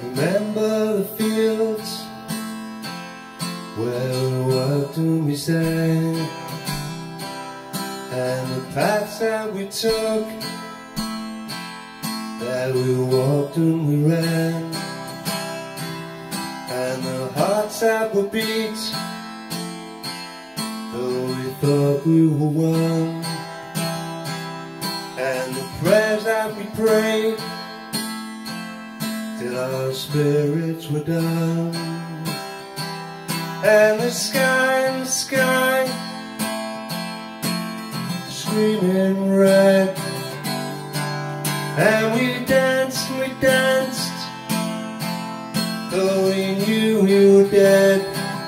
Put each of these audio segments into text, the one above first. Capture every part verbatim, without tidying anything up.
remember the fields where we walked and we sang, and the paths that we took, that we walked and we ran, and the hearts that were beat, though we thought we were one, and the prayers that we prayed till our spirits were done, and the sky and the sky screaming red, and we danced and we danced though we knew we were dead,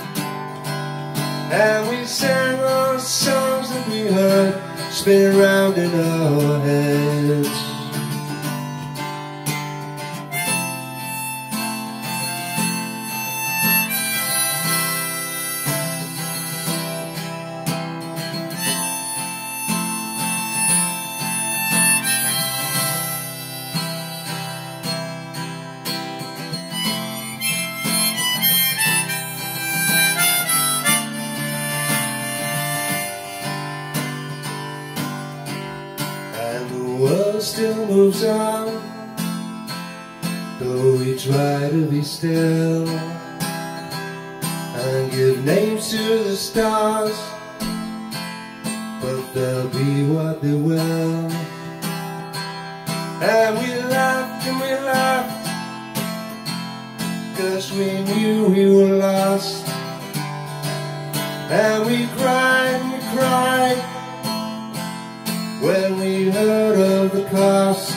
and we sang all the songs that we heard spinning round in our heads. The world still moves on, though we try to be still and give names to the stars, but they'll be what they will. And we laughed and we laughed, 'cause we knew we were lost, and we cried and we cried when we heard of the cost,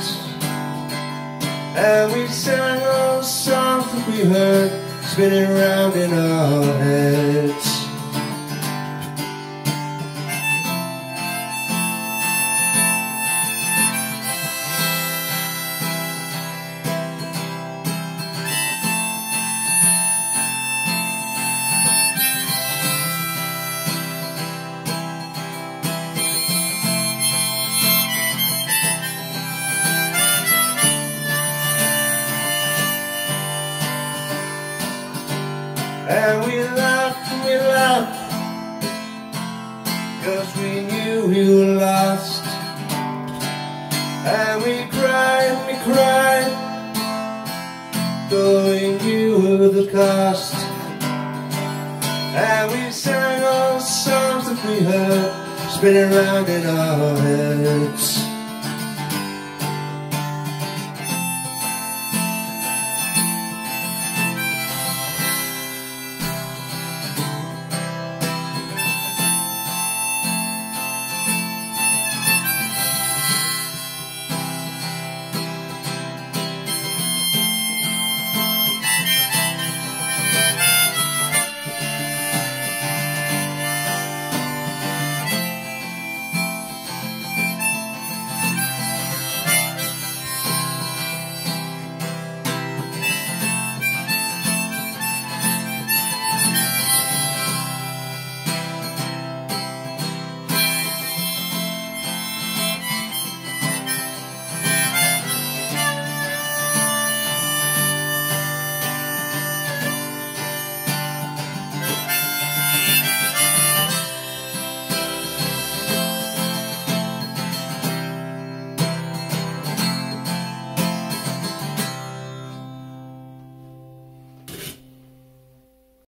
and we sang all the songs that we heard spinning round in our heads. And we laughed and we laughed, 'cause we knew we were lost, and we cried and we cried, though we knew of the cost, and we sang all the songs that we heard spinning round in our heads.